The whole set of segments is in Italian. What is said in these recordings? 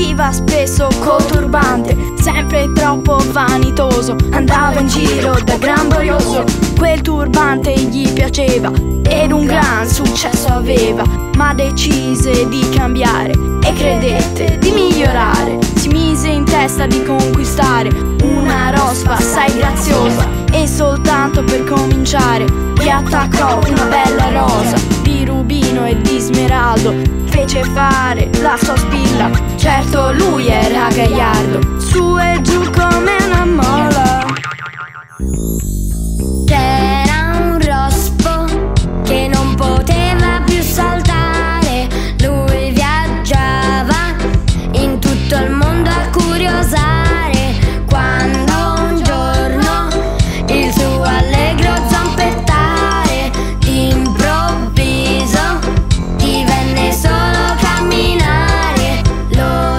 usciva spesso col turbante, sempre troppo vanitoso, andava in giro da gran borioso. Quel turbante gli piaceva ed un gran successo aveva, ma decise di cambiare e credette di migliorare. Si mise in testa di conquistare una rospa assai graziosa e soltanto per cominciare gli attaccò una bella rosa di rubino e di smeraldo. Fece fare la sua spilla, certo lui era gagliardo, su e giù come una mola. C'era un rospo che non poteva più saltare, lui viaggiava in tutto il mondo a curiosare, quando un giorno il suo allegro zampettare d'improvviso divenne solo camminare. Lo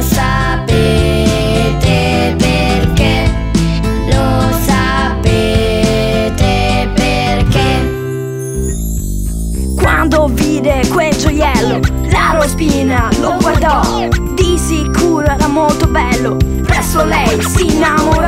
sapete perché? Lo sapete perché? Quando vide quel gioiello, la rospina lo guardò, di sicuro era molto bello. Presso lei si innamorò